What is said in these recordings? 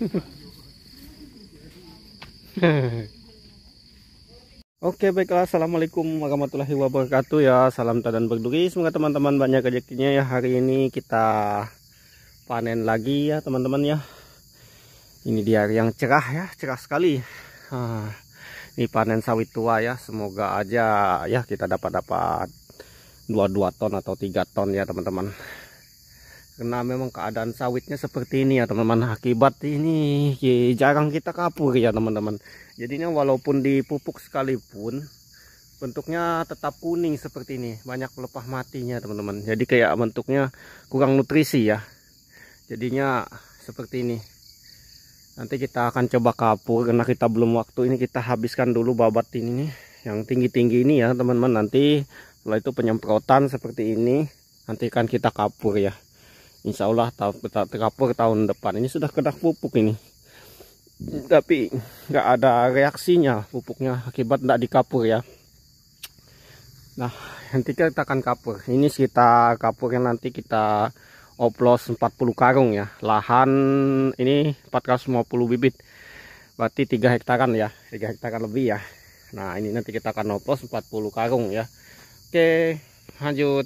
Oke, baiklah. Assalamualaikum warahmatullahi wabarakatuh ya. Salam dan berduri. Semoga teman-teman banyak rezekinya ya. Hari ini kita panen lagi ya teman-teman ya. Ini di hari yang cerah ya, cerah sekali. Ini panen sawit tua ya. Semoga aja ya kita dapat 2 ton atau 3 ton ya teman-teman. Karena memang keadaan sawitnya seperti ini ya teman-teman. Akibat ini jarang kita kapur ya teman-teman. Jadinya walaupun dipupuk sekalipun bentuknya tetap kuning seperti ini. Banyak pelepah matinya teman-teman. Jadi kayak bentuknya kurang nutrisi ya. Jadinya seperti ini. Nanti kita akan coba kapur karena kita belum waktu. Ini kita habiskan dulu babat ini nih, yang tinggi-tinggi ini ya teman-teman. Nanti setelah itu penyemprotan seperti ini. Nanti akan kita kapur ya. Insya Allah kita kapur tahun depan. Ini sudah kena pupuk ini, tapi nggak ada reaksinya pupuknya akibat tidak dikapur ya. Nah, nanti kita akan kapur. Ini sekitar kapurnya nanti kita oplos 40 karung ya. Lahan ini 450 bibit. Berarti 3 hektaran ya. 3 hektaran lebih ya. Nah, ini nanti kita akan oplos 40 karung ya. Oke, lanjut.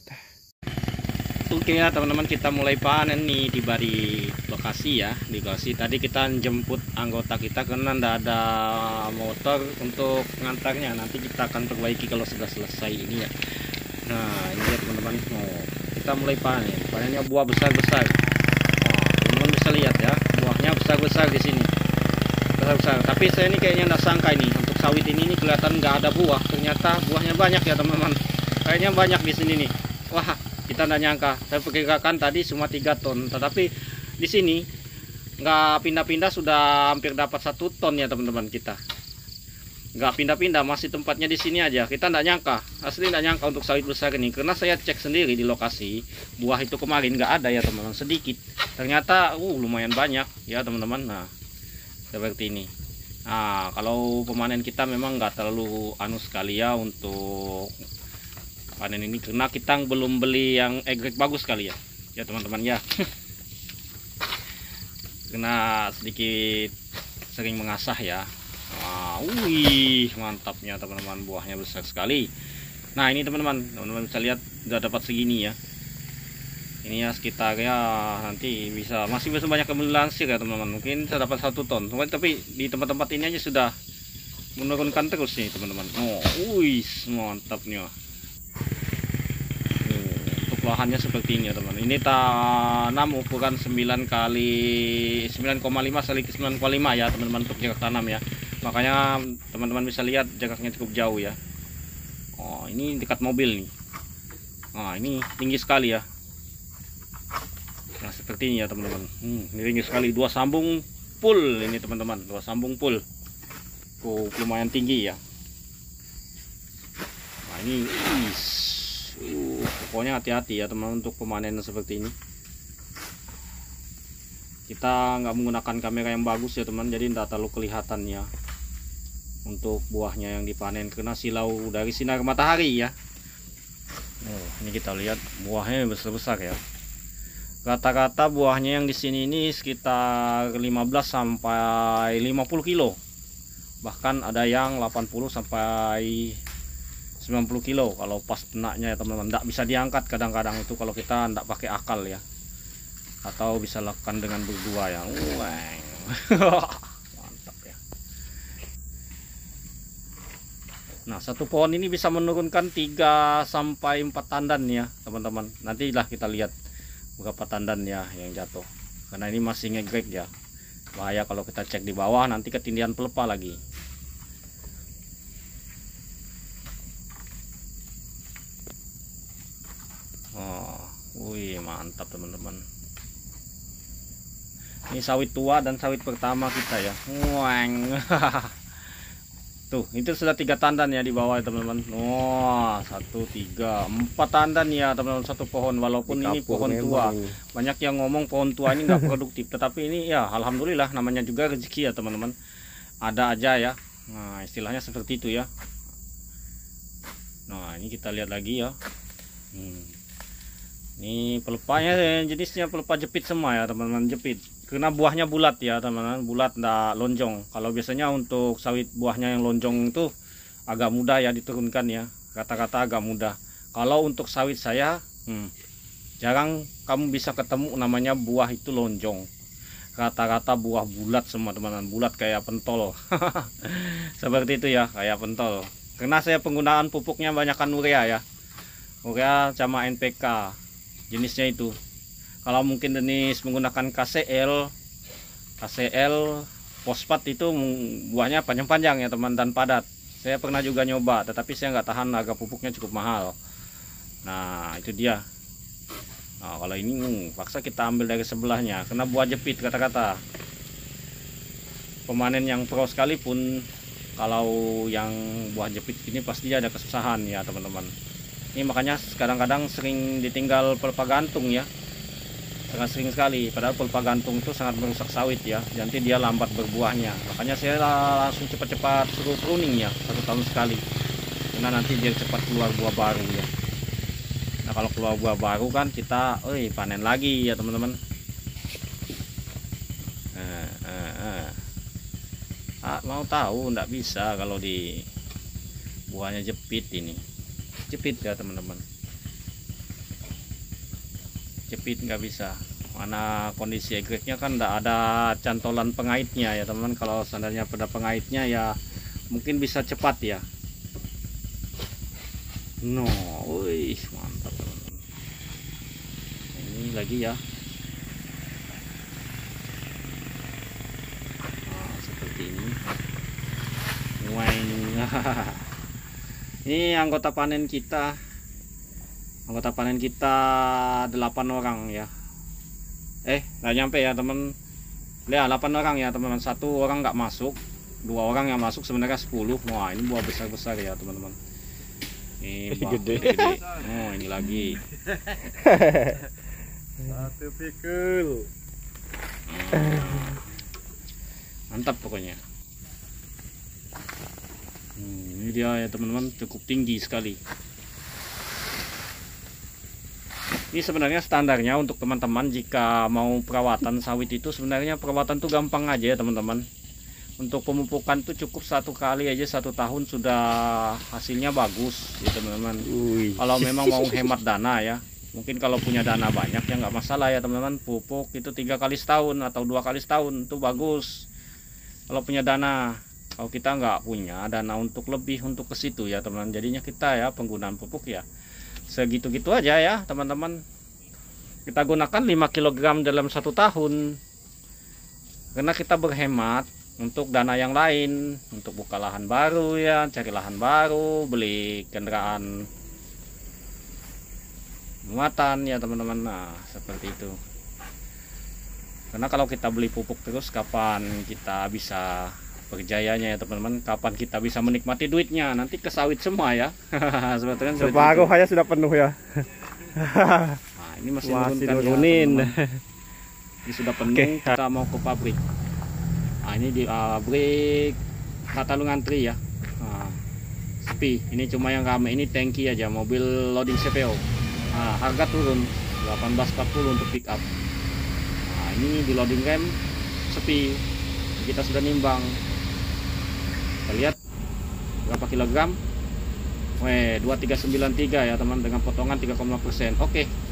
Oke ya teman-teman, kita mulai panen nih di lokasi ya. Di lokasi tadi kita jemput anggota kita karena tidak ada motor untuk ngantarnya. Nanti kita akan perbaiki kalau sudah selesai ini ya. Nah ini ya teman-teman, kita mulai panen. Panennya buah besar-besar. Teman-teman bisa lihat ya, buahnya besar-besar di sini. Besar-besar. Tapi saya ini kayaknya tidak sangka ini untuk sawit ini kelihatan nggak ada buah. Ternyata buahnya banyak ya teman-teman. Kayaknya banyak di sini nih. Wah, kita tidak nyangka. Saya perkirakan tadi cuma 3 ton, tetapi di sini nggak pindah-pindah sudah hampir dapat 1 ton ya teman-teman. Kita nggak pindah-pindah, masih tempatnya di sini aja. Kita tidak nyangka, asli tidak nyangka untuk sawit besar ini, karena saya cek sendiri di lokasi buah itu kemarin nggak ada ya teman-teman, sedikit. Ternyata lumayan banyak ya teman-teman. Nah seperti ini. Nah kalau pemanen kita memang nggak terlalu sekali ya untuk panen ini, karena kita belum beli yang egrek bagus kali ya teman-teman ya. Karena sedikit sering mengasah ya. Wih mantapnya teman-teman, buahnya besar sekali. Nah ini teman-teman bisa lihat udah dapat segini ya. Ini ya sekitarnya nanti masih bisa banyak yang melansir ya teman-teman. Mungkin bisa dapat 1 ton. Tapi di tempat-tempat ini aja sudah menurunkan terus nih teman-teman. Wih mantapnya. Lahannya seperti ini ya teman. Ini tanam ukuran 9 kali 9,5 kali 9,5 ya teman-teman untuk jarak tanam ya. Makanya teman-teman bisa lihat jaraknya cukup jauh ya. Ini dekat mobil nih. Ini tinggi sekali ya. Nah seperti ini ya teman-teman. Ini tinggi sekali, 2 sambung full ini teman-teman, 2 sambung full. Lumayan tinggi ya. Nah ini pokoknya hati-hati ya teman-teman untuk pemanen seperti ini. Kita nggak menggunakan kamera yang bagus ya teman, jadi tidak terlalu kelihatan ya untuk buahnya yang dipanen karena silau dari sinar matahari ya. Ini kita lihat buahnya besar-besar ya. Rata-rata buahnya yang di sini ini sekitar 15 sampai 50 kilo. Bahkan ada yang 80 sampai 90 kilo kalau pas tenaknya ya teman-teman. Tidak bisa diangkat kadang-kadang itu kalau kita tidak pakai akal ya, atau bisa lakukan dengan berdua ya. Mantap ya. Nah 1 pohon ini bisa menurunkan 3 sampai 4 tandan ya teman-teman. Nantilah kita lihat berapa tandan ya yang jatuh, karena ini masih ngegrek ya. Bahaya kalau kita cek di bawah nanti ketindihan pelepah lagi. Wih mantap teman-teman. Ini sawit tua dan sawit pertama kita ya. Tuh itu sudah 3 tandan ya di bawah ya teman-teman. 1, 3, 4 tandan ya teman-teman, 1 pohon. Walaupun ini pohon tua, banyak yang ngomong pohon tua ini nggak produktif, tetapi ini ya alhamdulillah, namanya juga rezeki ya teman-teman. Ada aja ya. Nah istilahnya seperti itu ya. Nah ini kita lihat lagi ya. Ini pelepahnya jenisnya pelepah jepit semua ya teman-teman, jepit. Karena buahnya bulat ya teman-teman, bulat ndak lonjong. Kalau biasanya untuk sawit buahnya yang lonjong itu agak mudah ya diturunkan ya, kata-kata agak mudah. Kalau untuk sawit saya jarang kamu bisa ketemu namanya buah itu lonjong. Rata-rata buah bulat semua teman-teman, bulat kayak pentol. Seperti itu ya, kayak pentol. Karena saya penggunaan pupuknya banyakkan urea ya, urea sama NPK jenisnya itu. Kalau mungkin jenis menggunakan KCL fosfat itu buahnya panjang-panjang ya teman, dan padat. Saya pernah juga nyoba, tetapi saya nggak tahan, harga pupuknya cukup mahal. Nah itu dia. Nah kalau ini paksa kita ambil dari sebelahnya, karena buah jepit kata-kata. Pemanen yang pro sekalipun, kalau yang buah jepit ini pasti ada kesusahan ya teman-teman. Ini makanya kadang-kadang sering ditinggal pelepah gantung ya, sangat sering sekali. Padahal pelepah gantung itu sangat merusak sawit ya, nanti dia lambat berbuahnya. Makanya saya langsung cepat-cepat suruh pruning ya, 1 tahun sekali, karena nanti dia cepat keluar buah baru ya. Nah kalau keluar buah baru kan kita panen lagi ya teman-teman. Mau tahu ndak bisa kalau di buahnya jepit ini. Jepit ya teman-teman, jepit nggak bisa. Mana kondisi egreknya kan nggak ada cantolan pengaitnya ya teman-teman. Kalau seandainya pada pengaitnya ya mungkin bisa cepat ya. Wih mantap teman-teman. Ini lagi ya. Nah, seperti ini. Ini anggota panen kita 8 orang ya. Nggak nyampe ya teman. Ya 8 orang ya teman-teman. 1 orang nggak masuk, 2 orang yang masuk, sebenarnya 10. Wah ini buah besar-besar ya teman-teman. Ini gede. Oh ini lagi. Satu pikul. Mantap pokoknya. Ini dia ya teman-teman, cukup tinggi sekali. Ini sebenarnya standarnya untuk teman-teman jika mau perawatan sawit itu, sebenarnya perawatan tuh gampang aja ya teman-teman. Untuk pemupukan tuh cukup 1 kali aja, 1 tahun sudah hasilnya bagus ya teman-teman. Kalau memang mau hemat dana ya, mungkin kalau punya dana banyak ya nggak masalah ya teman-teman, pupuk itu 3 kali setahun atau 2 kali setahun itu bagus kalau punya dana. Kalau kita nggak punya dana untuk lebih untuk ke situ ya teman-teman, jadinya kita ya penggunaan pupuk ya segitu-gitu aja ya teman-teman. Kita gunakan 5 kg dalam 1 tahun, karena kita berhemat untuk dana yang lain, untuk buka lahan baru ya, cari lahan baru, beli kendaraan muatan ya teman-teman. Nah seperti itu. Karena kalau kita beli pupuk terus, kapan kita bisa berjayanya ya teman-teman, kapan kita bisa menikmati duitnya? Nanti ke sawit semua ya. Sebetulnya separuh aja sudah penuh ya. Nah ini masih nurunin ya, ini sudah penuh. Kita mau ke pabrik. Nah ini di pabrik Kata Lu Ngantri ya. Nah, sepi. Ini cuma yang rame ini tangki aja, mobil loading CPO. Nah, harga turun 18.40 untuk pick up. Nah ini di loading rem sepi. Kita sudah nimbang. Kita lihat berapa kilogram. 2393 ya teman, dengan potongan 3,5%. Oke.